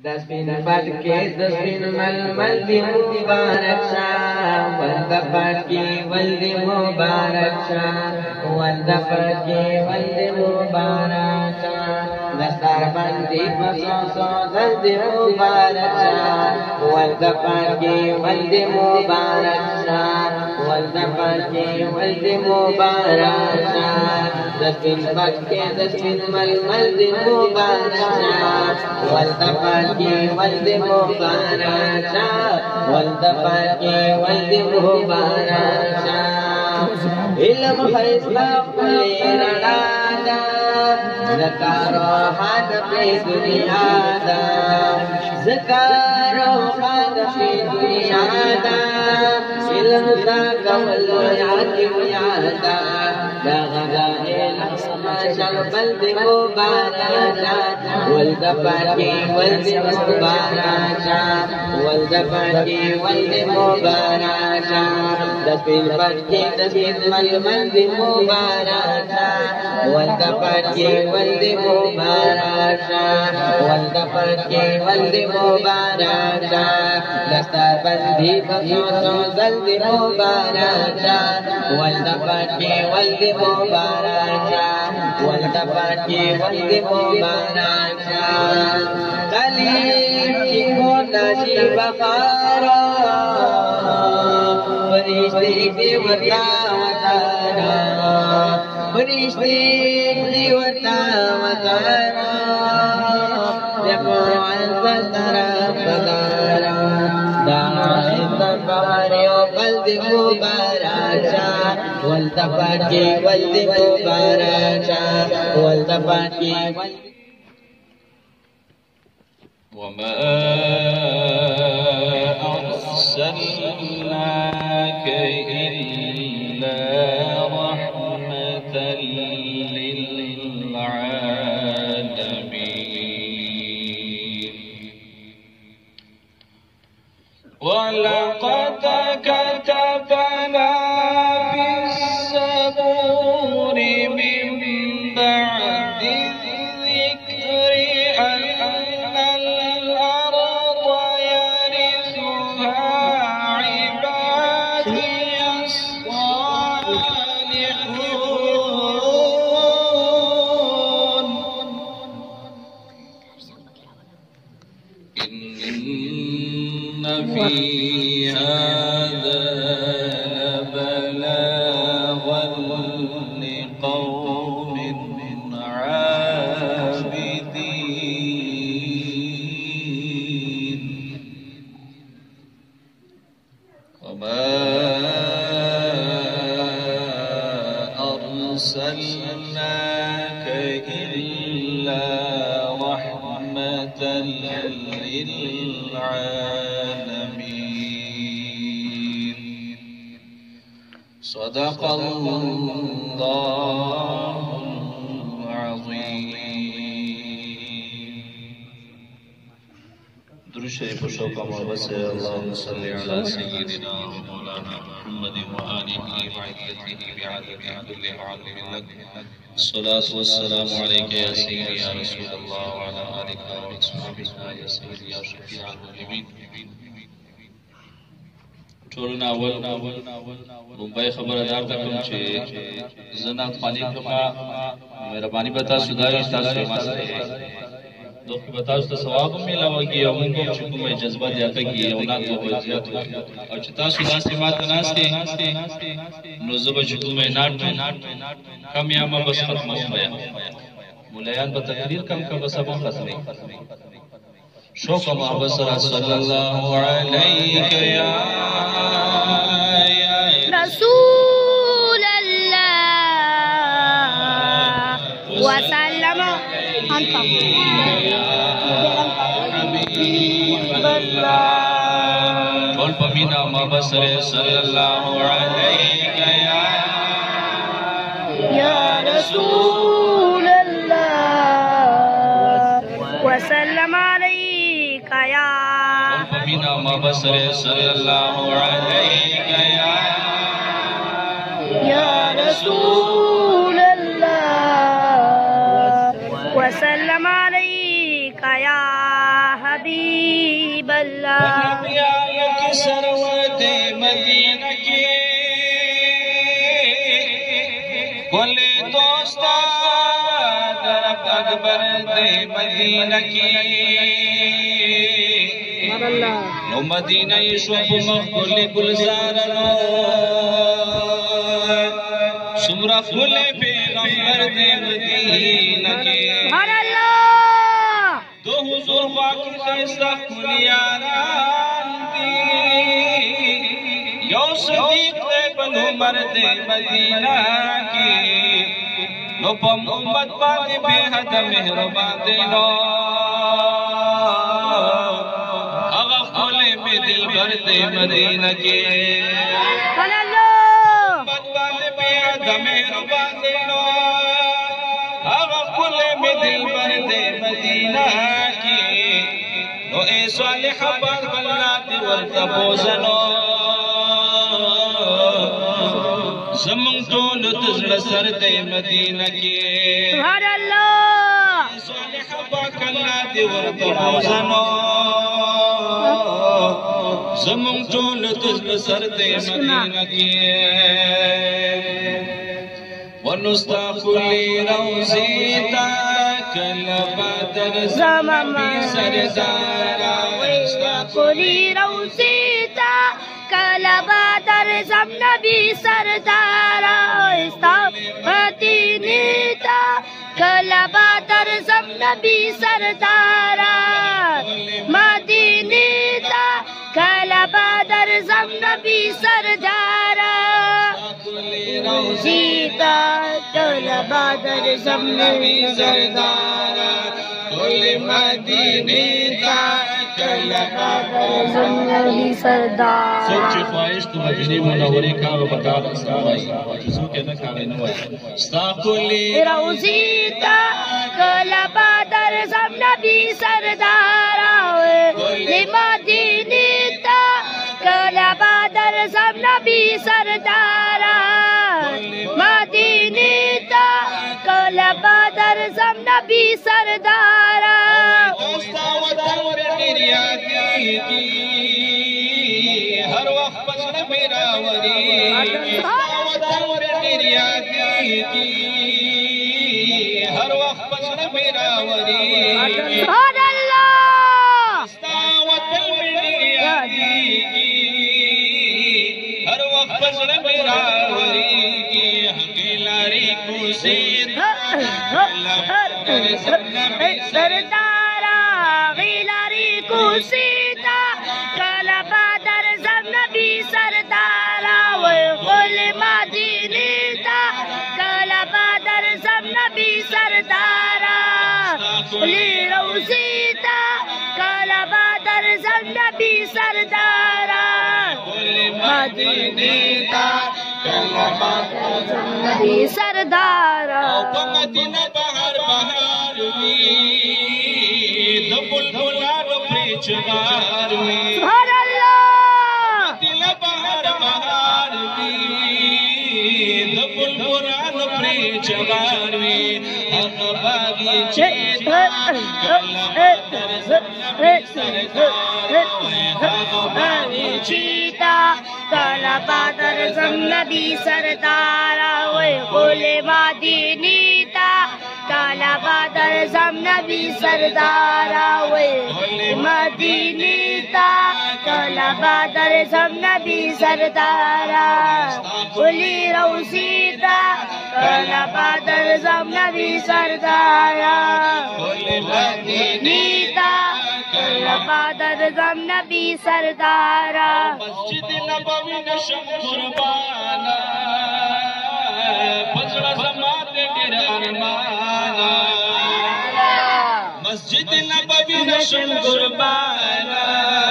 دسبین پت کے دسبین ململ دی مبارک شاہ ولد پت کی ولد مبارک شاہ ولد پت کی ولد مبارک شاہ دستار بندی پسوسو ولد مبارک شاہ ولد پت کی ولد مبارک شاہ ولد پت کی ولد مبارک شاہ دسبین پت کے دسبین ململ دی مبارک شاہ ولد پت کی ولد مبارک شاہ ولد پت کی ولد مبارک شاہ علم خیستا کلی رڑا دا ذکر و حد پی دنیا دا ذکر و حد پی دنیا دا علم تا قول یاد یادا دا غدا علم سماشل بلد مبارک شاہ ولد پت کی ولد مبارک شاہ ولد پت کی ولد مبارک شاہ دسبین پت کی دسبین ململ دی مبارک شاہ ولد پت کی ولد مبارک شاہ ولد پت کی ولد مبارک شاہ دستار بندی بسوسو زلد مبارک شاہ ولد پت کی ولد مبارک شاہ ولد پت کی ولد مبارک شاہ کلیم کی کوتا شی بخارا فرشتے دی وطا وطارا فرشتے دی وطا وطارا یکو عزت طرف دارا داعت بغریو قلد مبارک شاہ ولد پت کی ولد مبارک شاہ ولد پت کی وما أرسلناك إلا رحمة للعالمين ولقد كتبنا في الزبور من بعد الذكر أن الأرض يرثها عبادي الصالحون إن في هذا لبلاغا لقوم عابدين وما أرسلناك إلا رحمة للعالمين صدق الله العظيم. درود شریف و شوق و محبت سے اللهم صل علی سیدنا مولانا محمد وآلہ وعزته بعدد كل عالم لك الصلاة والسلام عليك يا سيدي يا رسول الله وعلى آلك وأصحابك يا سيدي يا شفيع المذنبين. ټولنا اول ممبئی خبردار ته کوم چې زنا خالق کا مهرباني بتا سودای تاسو ما سره دوی بتا ته ثواب ملوږي او موږ چې کومه جذبه زیاته کی اولاد به زیات او چې تاسو داسې مات ناشته نو زب چې کومه ناټ کم یا ما بس ختم بیا مولایان به تقریر کم کا بس ابو ختمي شوق محبت صلی الله علیک یا رسول الله وسلم انت قول پمینا مبصر صلی اللہ علیک یا رسول الله وسلم عليك يا قول پمینا مبصر صلی اللہ علیک يا رسول الله وسلم عليك يا حبيب حبیب اللہ نبیان کی سرود مدینہ کی بولے دوستا درب اکبر دے مدینہ کی نو مدینہ شوب مقبول گلزارنو سمرا پھول پیغمبر دے مدینہ کی دو حضور باقی خیستہ کلیاران دی یو صدیق دے بن عمر دے مدینہ کی نو پم امت باندے بے حد مہربان دے نو اغا خولے میں دل بھر دے مدینہ کی امت باندے بے حد مہربان دے نو اغا خولے میں دل بھر دے مدینہ کی نو اے صالح پاک اللہ تے ورطا بوزنو زمان ٹول تزل سر دے مدینہ کی سبحان اللہ صالح پاک اللہ تے ورطا بوزنو زمان ٹول تزل سر دے مدینہ کی ونستقلی روزیتا کلبادر زمبی سردارا ونستقلی روزیتا کلبادر زمبی سردارا مدینیتا کلبادر زمبی سردارا مدینیتا کلبادر زمبی سردارا روزیتا کلبادر زمبی سردارا کل مدینیتا کلبادر زمبی سردارا سچ خواہش تو مدینی منوری کا بتا رسائی جسو کے نہ کھانے نوائی استاقلی روزیتا کلبادر زمبی سردارا کل مدینیتا کلبادر زمبی سردارا مدینیتا کلبادر زمبی سردارا دوستا وطن نریا کی ہر وقت پسن میرا وری دوستا وطن نریا کی ہر وقت پسن میرا وری سبحان اللہ دوستا وطن نریا کی ہر وقت پسن میرا وری حقیلاری کو سید سردارا غیلاری کو سیتا کلبادر زمبی سردارا وغل مدینیتا کلبادر زمبی سردارا لی روزیتا کلبادر زمبی سردارا مدینیتا کلبادر زمبی سردارا مدینہ بہار بہار وی دو بلبلانو پریچگار وی سبحان اللہ مدینہ بہار بہار وی دو بلبلانو پریچگار وی حق باغی چیتا کلبادر زمبی سردار حق باغی چیتا کلبادر زمبی سردارا غل مدینیتا کلبادر زمبی سردارا مدینیتا کلبادر زمبی سردارا غلی روزیتا کلبادر زمبی سردارا مدینیتا کلبادر زمبی سردارا مسجد نبوی نشم قربانا پسڑا سمات تیر ارمانا مسجد نبوی نشم قربانا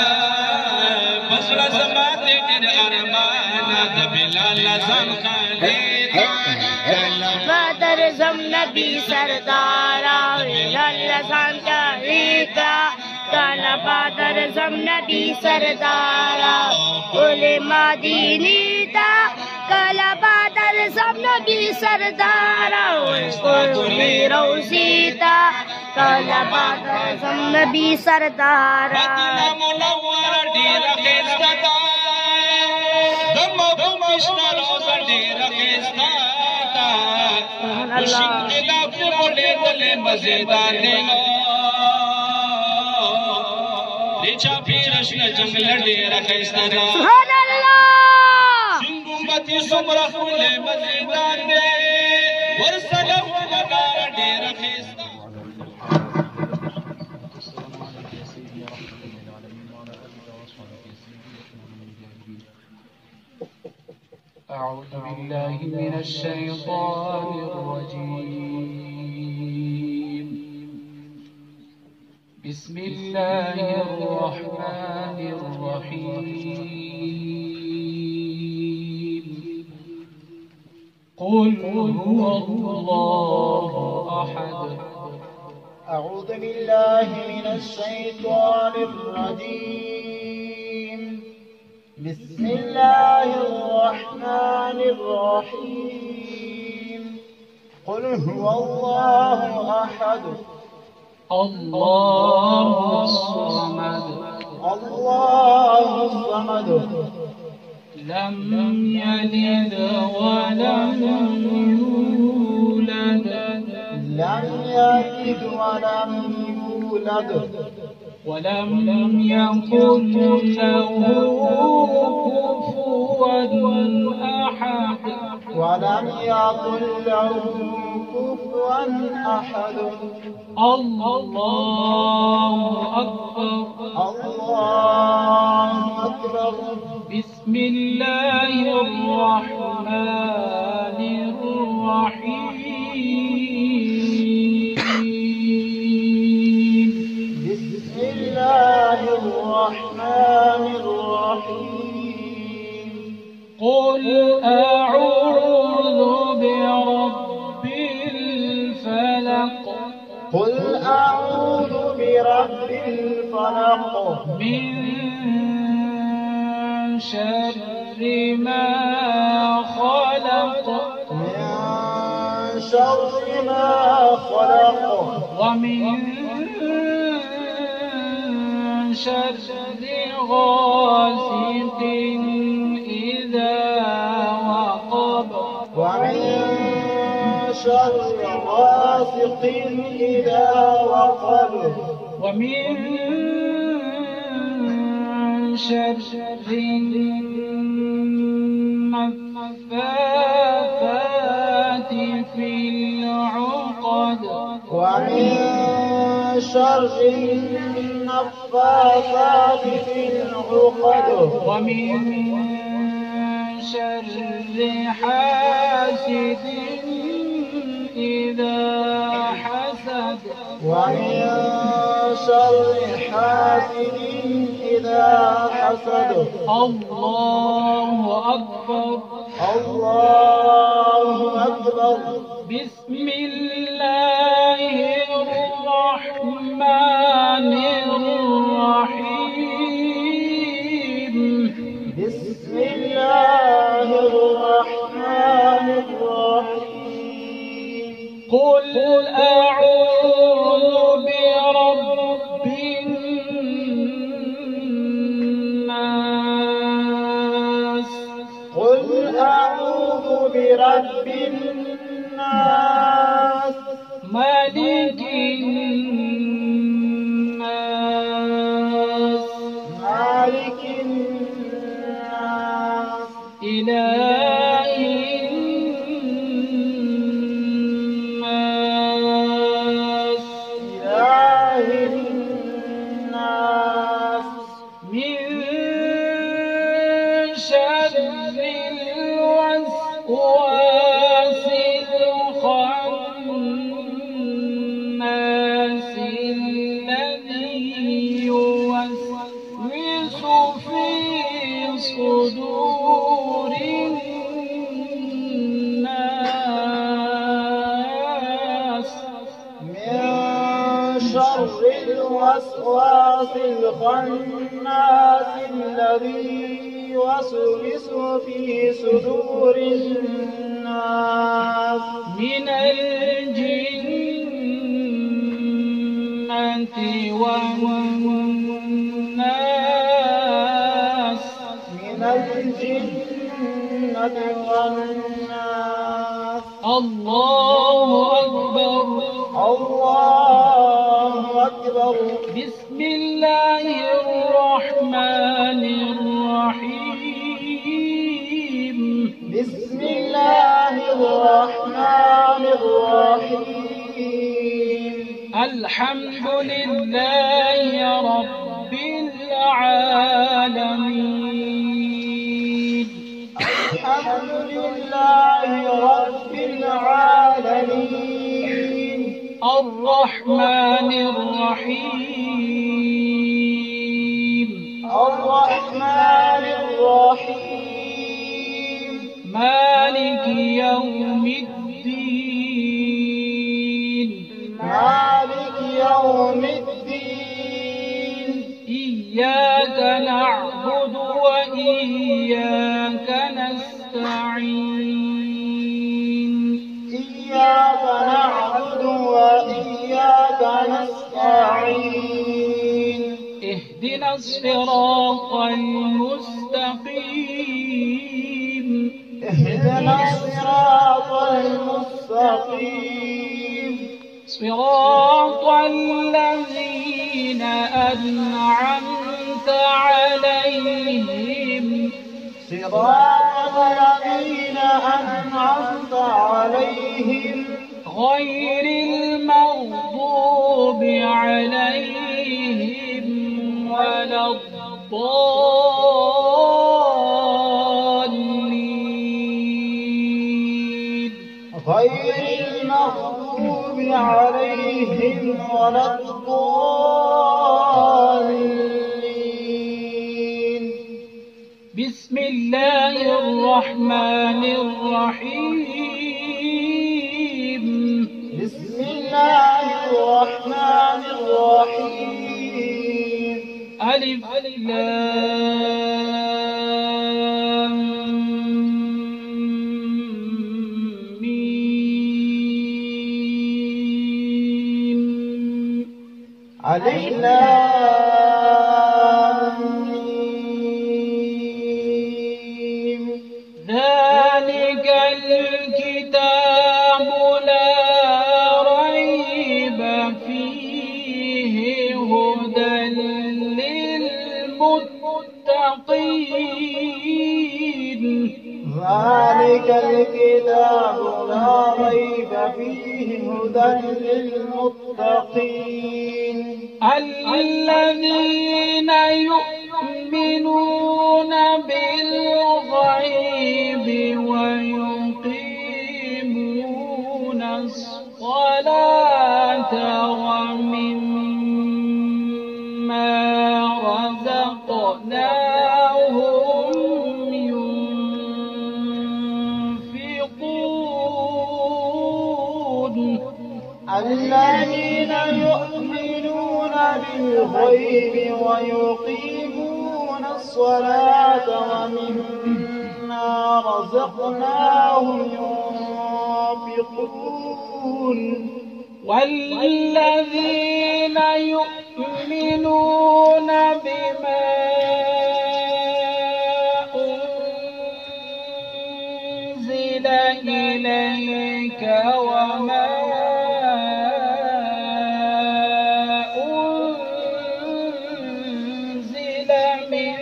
پسڑا سمات تیر ارمانا دبلال لزن خالیتا کلبادر زمبی سردارا بلال لزن خالیتا کلبادر زمبی سردارا غل مدینیتا کلبادر در سب نبی سردارا قربی روزیتا طلبا در سب نبی سردارا مدینہ منور ډیر خستا دا دمو مشنا روزا ډیر خستا دا خوشی خلاف بولے بولے مزیدار دینا ریچا پیرش جنگل ډیر خستا دا سبحان اللہ سنگمتی سمرا خولے مزیدار دے ورسلم وگار ډیر خستا أعوذ بالله من الشيطان الرجيم بسم الله الرحمن الرحيم قل هو الله أحد أعوذ بالله من الشيطان الرجيم بسم الله الرحمن الرحيم قل هو الله أحد الله الصمد الله الصمد لم يلد ولم يولد لم يلد ولم يولد ولم يكن له كفوا أحد ولم يكن له كفوا أحد الله أكبر الله أكبر بسم الله الرحمن الرحيم بسم الله الرحمن الرحيم قل أعوذ برب الفلق قل أعوذ برب الفلق من شر ما خلق من شر ما خلق ومن شر غاسق إذا وقب ومن شر غاسق إذا وقب ومن شر النفاثات في العقد ومن شر النفاثات في العقد ومن شر حاسد إذا حسد ومن شر حاسد إذا حسد الله أكبر الله أكبر بسم الله الرحمن الرحيم بسم الله الرحمن الرحيم قل أعوذ برب الناس قل أعوذ برب الناس ملك الناس مالك الناس إله الناس إله الناس من شر الوسواس الخناس الذي يوسوس في صدور الناس من شر الوسواس الخناس الذي يوسوس في صدور الناس من الجنة والناس من الجنة والناس. الله أكبر الله أكبر. بسم الله الرحمن الرحيم بسم الله الرحمن الرحيم. الحمد لله رب العالمين الحمد لله رب العالمين. الرحمن الرحيم الرحمن الرحيم. مالك يوم الدين مالك يوم الدين. إياك نعبد وإياك نستعين إياك نعبد وإياك نستعين. اهدنا الصراط المستقيم اهدنا الصراط المستقيم. صراط الذين أنعمت عليهم صراط الذين أنعمت عليهم غير المغضوب عليهم ولا الضالين غير المغضوب عليهم ولا الضالين. بسم الله الرحمن الرحيم بسم الله الرحمن الرحيم. ألف لام ميم ألف لام ميم. ذلك الكتاب لا ريب فيه هدى للمتقين ذلك الكتاب لا ريب فيه هدى للمتقين. الذين يؤمنون بالغيب ويقيمون الصلاة ومما رزقناهم ينفقون. الذين يؤمنون بالغيب ويقيمون الصلاة ومما رزقناهم ينفقون. والذين يؤمنون بما أنزل إليك وما أنزل من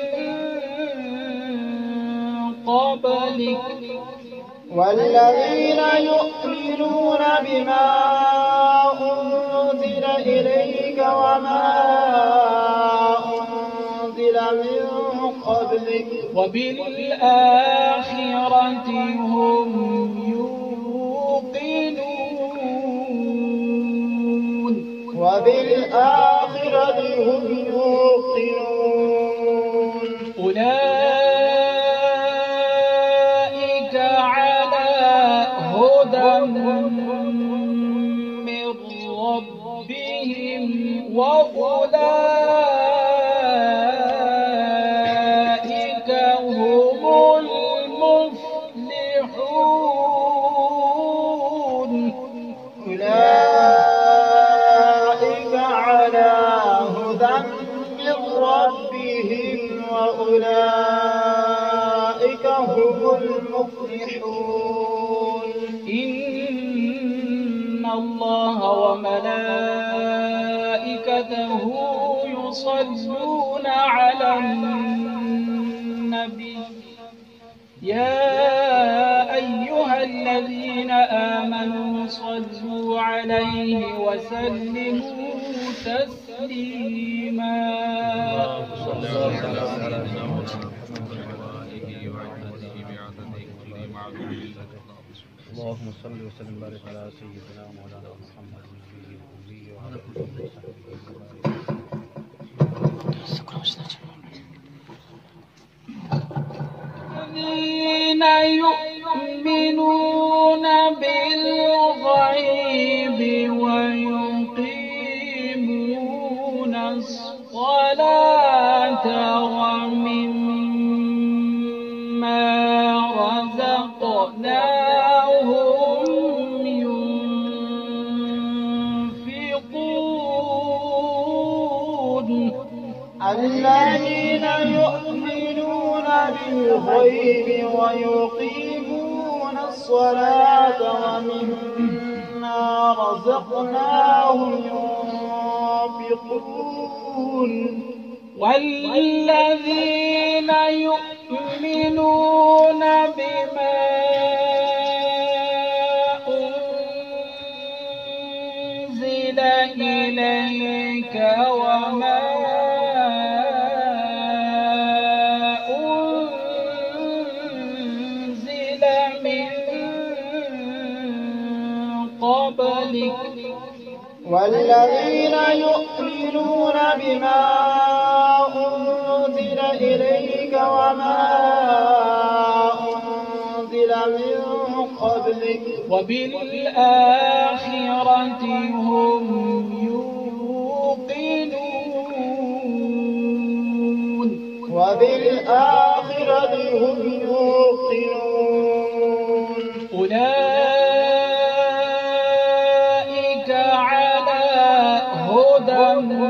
قبلك والذين يؤمنون بما أنزل إليك وما أنزل من قبلك وبالآخرة هم يوقنون. وبالآخرة هم يوقنون. أولئك على هدى من ربهم وأولئك هم وأولئك هم المفلحون. إن الله وملائكته يصلون على النبي يا أيها الذين آمنوا صلوا عليه وسلموا تسليما. اللهم صل وسلم وبارك على سيدنا مولانا محمد النبي الأمي وعلى آله وصحبه. الذين يؤمنون بالغيب ويقيمون الصلاة ومما رزقناهم ينفقون. الذين يؤمنون بالغيب ويقيمون الصلاة ومما رزقناهم ينفقون. والذين يؤمنون بما أنزل إليك وما أنزل من قبلك والذين يؤمنون بما أنزل إليك وما أنزل من قبلك وبالآخرة هم يوقنون. وبالآخرة هم يوقنون. أولئك على هدى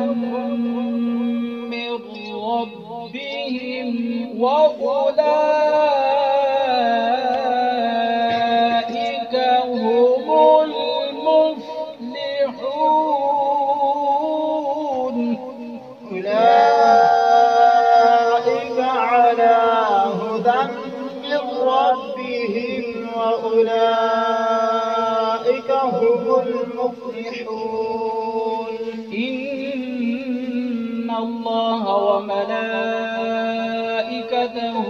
من ربهم وأولئك هم المفلحون. أولئك على هدى من ربهم وأولئك هم المفلحون. إن الله وملائكته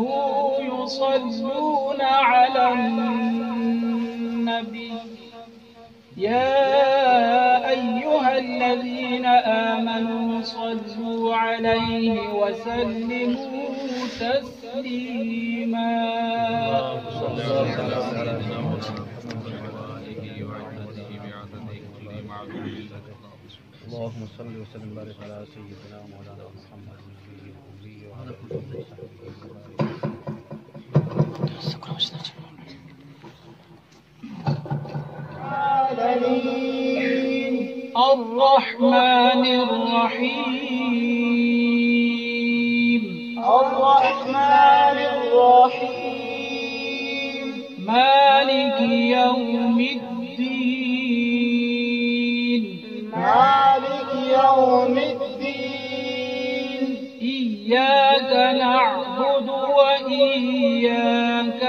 يصلون على النبي يا أيها الذين آمنوا صلوا عليه وسلموا تسليما. اللهم صل وسلم وبارك على سيدنا مولانا محمد النبي الأمي وعلى آله وصحبه. الرحمن الرحيم الرحمن الرحيم مالك يوم الدين مالك يوم الدين. إياك نعبد وإياك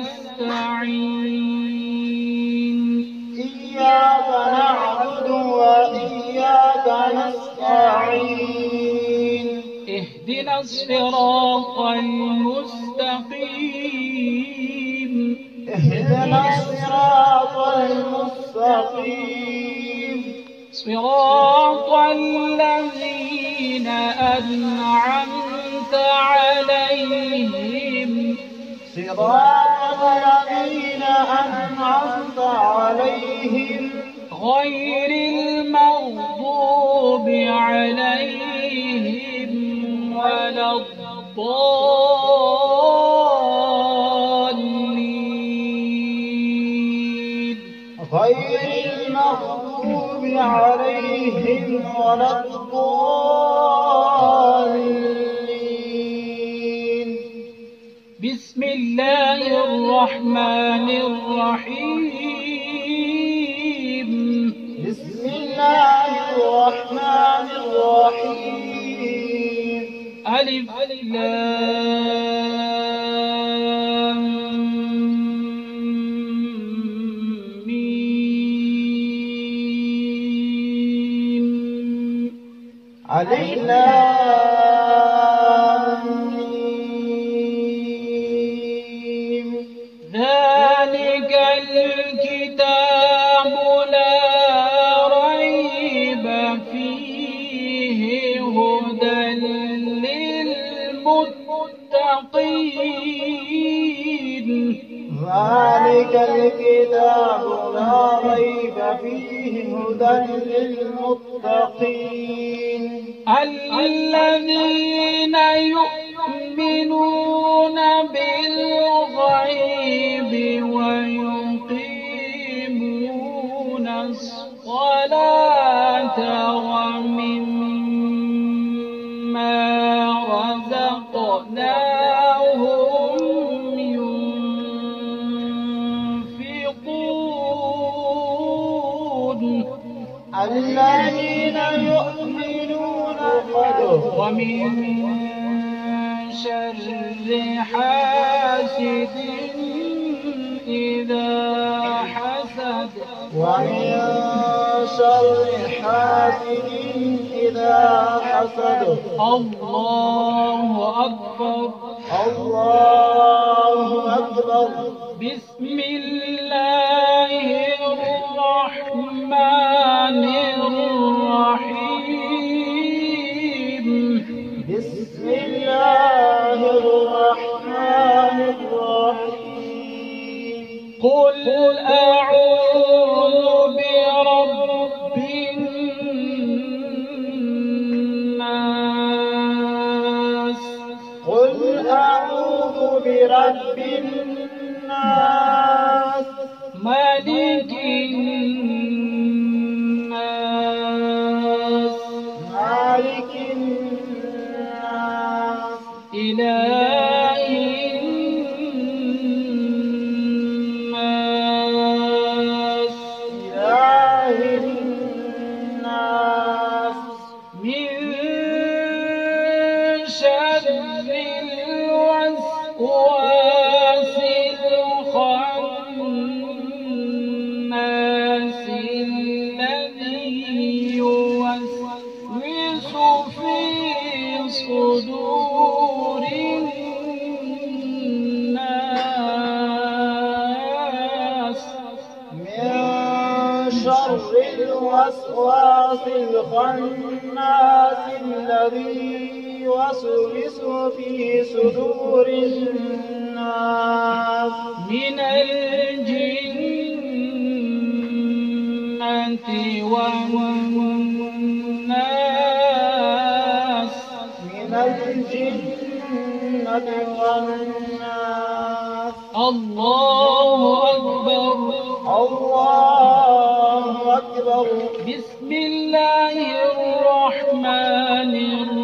نستعين. إياك نعبد وإياك نستعين. اهدنا الصراط المستقيم اهدنا الصراط المستقيم. صراط الذين أنعمت عليهم صراط الذين أنعمت عليهم غير المغضوب عليهم ولا الضالين. غير المغضوب عليهم ولا الضالين. الرحمن الرحيم بسم الله الرحمن الرحيم ألف لام ميم ألف لام ميم ذلك الكتاب لا ريب فيه هدى للمتقين ذلك الكتاب لا ريب فيه هدى للمتقين الذين يؤمنون بالغيب ويقيمون الصلاة ومما رزقناهم ينفقون الذين يؤمنون ومن شر حاسد إذا حسد ومن شر حاسد إذا حسد الله أكبر الله أكبر بسم الله الرحمن الرحيم بسم الله الرحمن الرحيم قل أعوذ برب الناس قل أعوذ برب الناس ملك الناس مالك الناس إله الناس إله الناس من شر الوسواس الخناس الذي يوسوس في صدور الناس من شر الوسواس الخناس الذي يوسوس في صدور الناس من الجنة والناس من الجنة والناس الله أكبر الله أكبر بسم الله الرحمن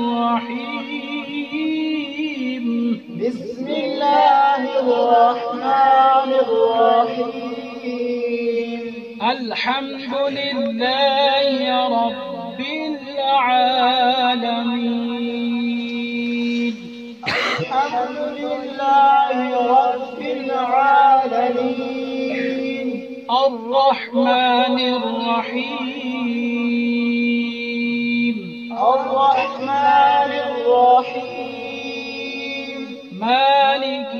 الرحيم بسم الله الرحمن الرحيم الحمد لله رب العالمين الحمد لله رب العالمين الرحمن الرحيم الرحمن الرحيم مالك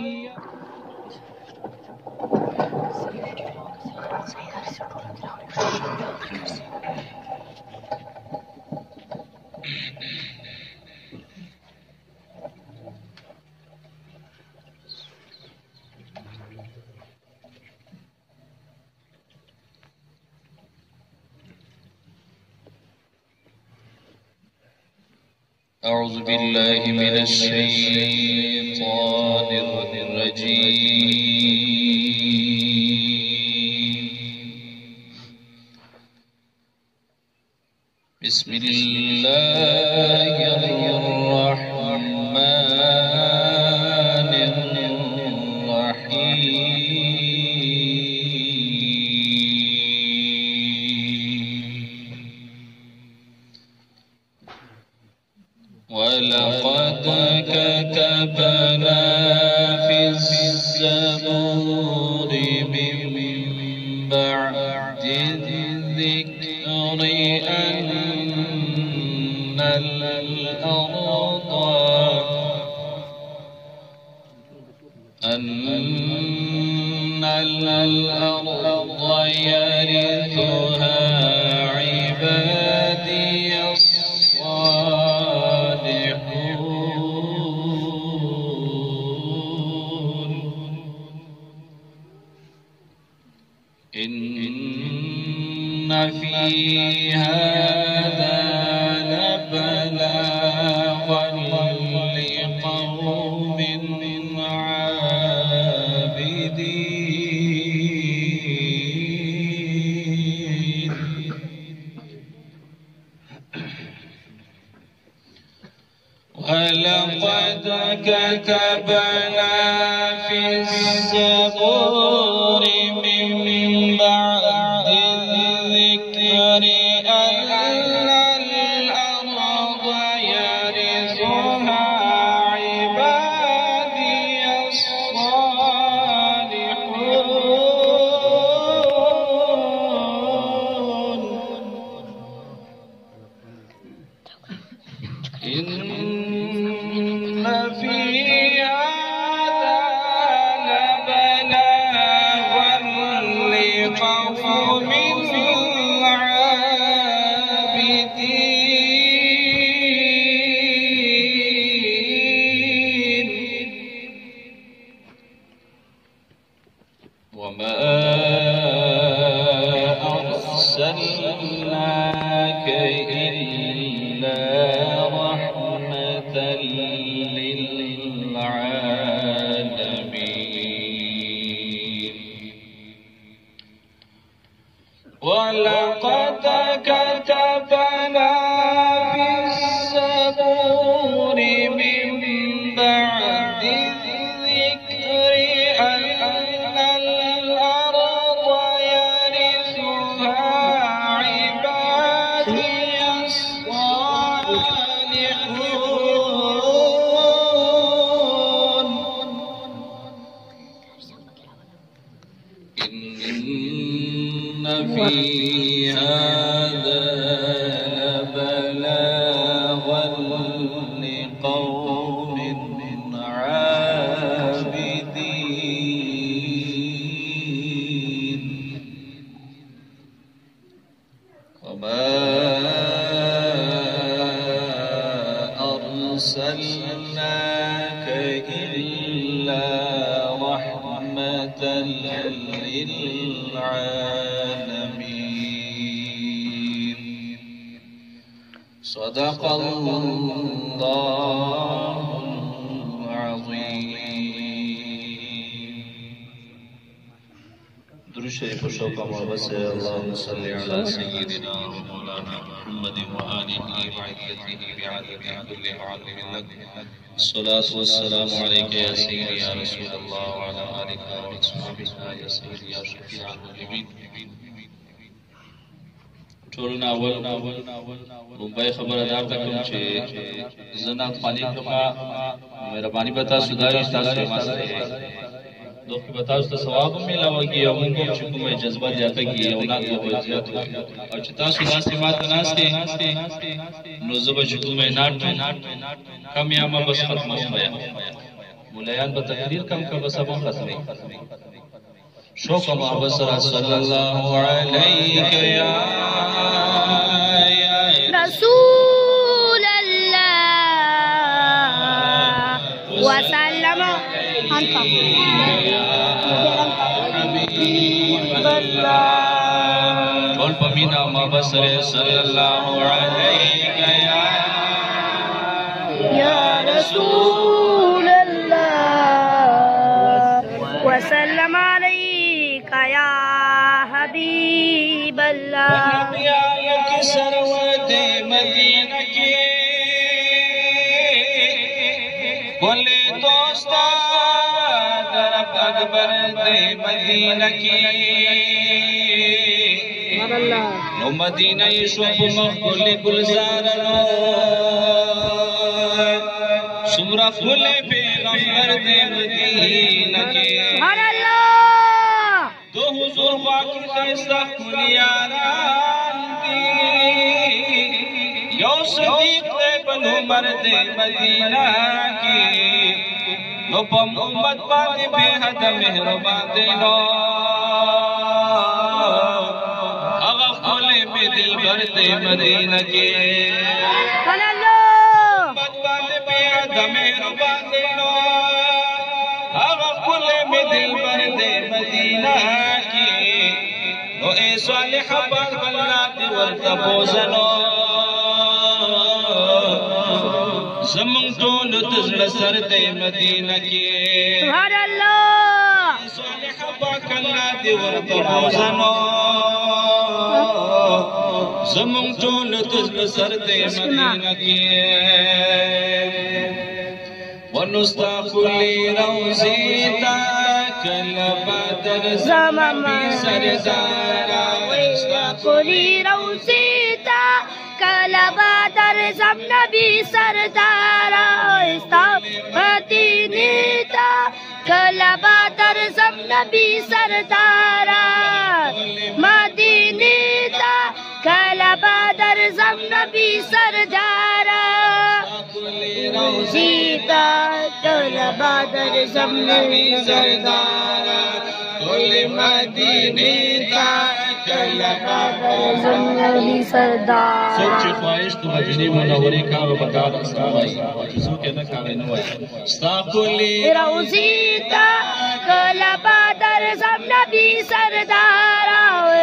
أعوذ بالله من الشيطان الرجيم بسم الله الرحمن الرحيم ولقد كتبنا في الزبور من بعد الذكر أن الأرض يرثها عبادي الصالحون إن في هذا لبلاغا لقوم عابدين ولقد كتبنا في الزبور من بعد الذكر أن الأرض يرثها عبادي الصالحون إن في هذا لبلاغا لقوم عابدين وما أرسلناك إلا رحمة للعالمين ولقد كتبنا في الزبور من بعد الذكر أن الأرض يرثها عبادي الصالحون إن في هذا لبلاغا لقوم عابدين وما أرسلناك إلا رحمة للعالمين صدق الله العظيم. درود شریف و شوق و محبت سے اللهم صل على سيدنا ومولانا محمد وآله وعزته بعدد كل عالم لك الصلاة والسلام عليك يا سيدي يا رسول الله وعلى آلك وأصحابك يا سيدي يا شفيع المذنبين. ټولنا اول ممبئی خبردار تکم چې زنا خالی کما مهرباني بتا سودای تاسو ما سره دوه بتاو ته ثواب ملاوږي او موږ چې کومه جذبه زیاته کی او نه کومه زیات او چې تاسو داسې ماته ناشته نو زبر چې کومه ناټ کم یا ما بس ختمه بیا مولایان به تقریر کم کا بس ابو ختمه شوق محبت صلی اللہ علیک یا رسول اللہ وسلم قول پمینا محبت صلی اللہ علیک یا رسول اللہ وسلم علیک یا حبیب اللہ. کی سروت مدینہ کی بولے دوستا درب اکبر دے مدینہ کی نو مدینہ شوق مخل گلزارنو سمرا کھلے پیغمبر دے مدینہ کے سبحان اللہ تو حضور باقی خیستہ کلیاران کی یو صدیق دے بن عمر دے مدینہ کی نو پم امت باندے بے حد مہربان دے نو اغا کھولے بے دل بر دے مدینہ کے سبحان اللہ امت باندے بے حد مہربان دے نو اغا کھولے بے دل بر دے مدینہ کی نو اے صالح پاک اللہ تی ورطبوزنو زمان طول تزل سر دے مدینہ کی سبحان اللہ صالح پاک اللہ دی ورطبوزنو زمان طول تزل سر دے مدینہ کی ونستا کلی روزیتا کل بدر زمبی سردارا کلی روزیتا کل بدر زم نبی سردارا مدینیتا کل بدر زم نبی سردارا مدینیتا کل بدر زم نبی سردارا روزیتا کل بدر زم نبی سردارا کل مدینیتا کل بدر زم نبی سردارا سچ خواہش تو مدینی منوری کا وہ بتا دستا بھائی جسو کے نہ کارے نو ہے استاقلی روزیتا کل بدر زم نبی سردارا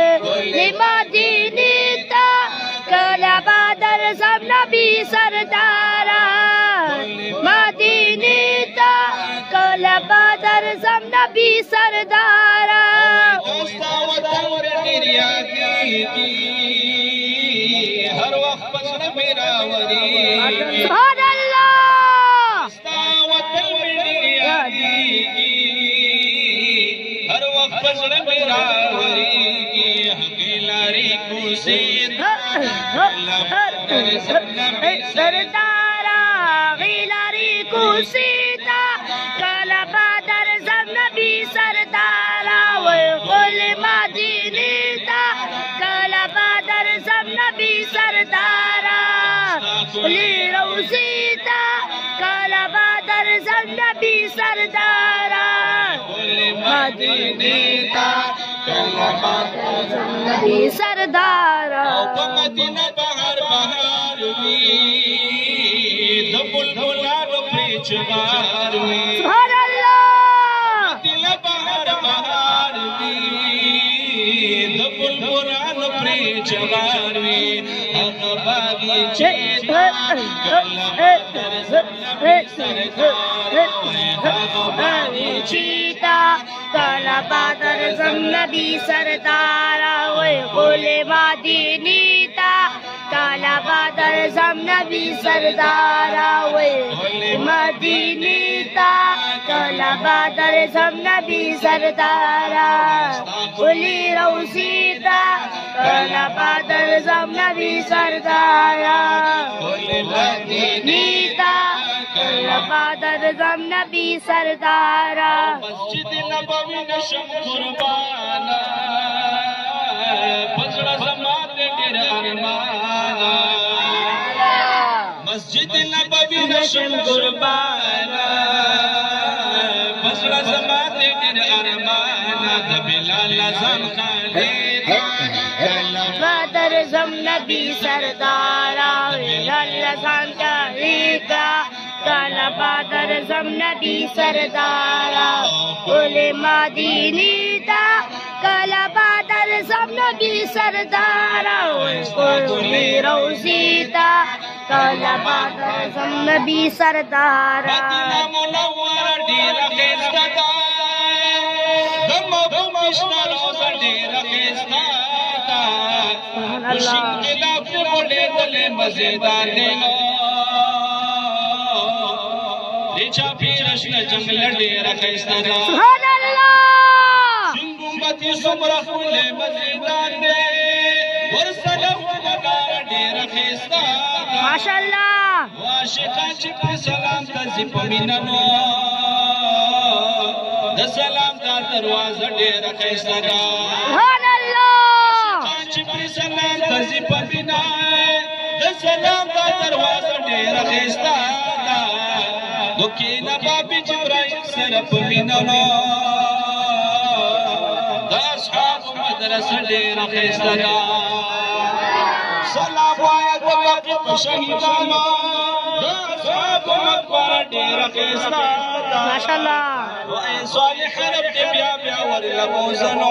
مدینیتا کل بدر زم نبی سردارا مدینیتا کل بدر زم نبی سردارا ہر وقت پسند میرا وری سبحان اللہ ہر وقت پسند میرا وری حقیلاری کو سیر سردارا غیلاری کو سیتا کل بدر زم نبی سردارا وقل مدینیتا کل بدر زم نبی سردارا کلی روزیتا کل بدر زم نبی سردارا مدینیتا کل بدر زم نبی سردارا مدینہ بہار بہار وی دبل بلانو پریچ بار وی سبحان اللہ مدینہ بہار بہار وی دبل بلانو پریچ بار وی حق باغی چیتا کل بدر زم نبی سردارا حق باغی چیتا کل بدر زم نبی سردارا قل مدینیتا کل بدر زم نبی سردارا مدینیتا کل بدر زم نبی سردارا قلی روزیتا کل بدر زم نبی سردارا مدینیتا کل بدر زم نبی سردارا مسجد نبوی نشم قربانا پسڑا زمان دے تیر ارمانا مسجد نبوی نشم قربانا پسڑا زمان دے تیر ارمانا دبلال لزم خالیتا بدر زم نبی سردارا لزان خالیتا کل بدر زم نبی سردارا قل مدینیتا کل بدر زم نبی سردارا قلی روزیتا کل بدر زم نبی سردارا مدینہ منور دیر خیستتا دم بمشنا روزہ دیر خیستتا خوشی خلاف بولے بولے مزیدار دینا ریچا پیرش جنگ لڑے رکھیستا سبحان اللہ سنگمتی سمرہ کھلے مزیدار دے ورسلہ مدار دیر خیستا ماشاءاللہ واشقہ چکر سلام تزی پمیننو د سلام دا دروازه ډیر خسته دا سبحان الله چې پر سلام تزی پمینا د سلام دا دروازه ډیر خسته دا دوکې نه بابي جبرائیل سره پمیننو د اصحاب مدرسه ډیر خسته دا سلام وایا د باقي په شهیدانو اصحاب مقبره ډیر خسته ماشاءالله وای صالح رب دې بیا ورلبوزنو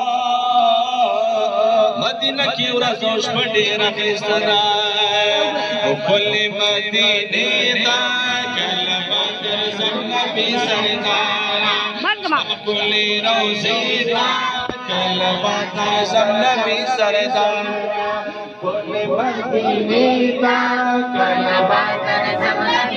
مدینه کې ورځو شپه ډیر خسته ده او کل مدینه دا کله بدر زم نبی سردار کل روزه دا کله بدر زم نبی سردار کل مدینه دا کله بدر زم نبی